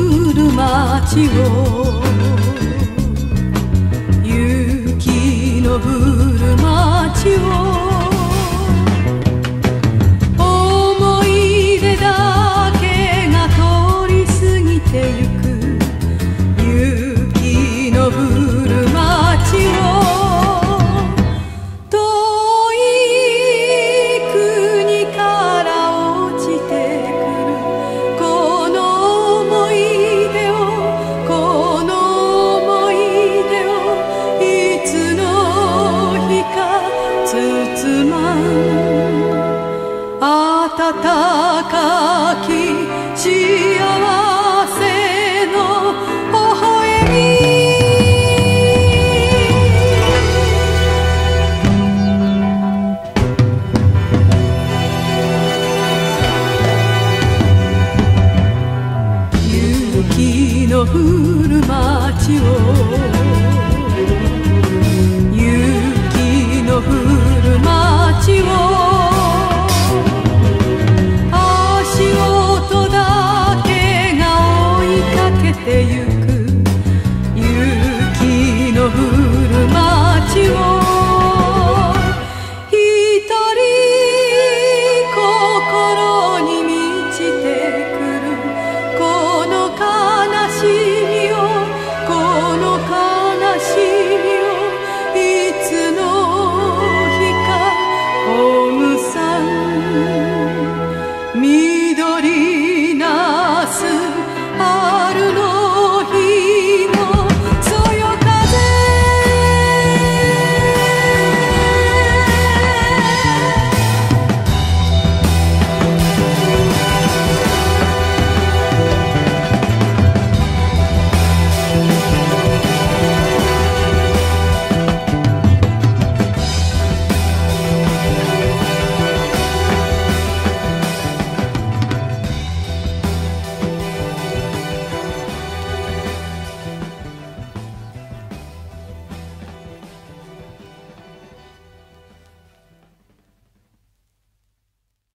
る街を、雪の降る街を、思い出だけが通り過ぎてゆく、雪の降る街を、遠い国から落ちてくるこの思い出を、この思い出を、いつの日か包まん温かき幸せの微笑み。雪の降る街を、雪の降る街を、足音だけが追いかけてゆく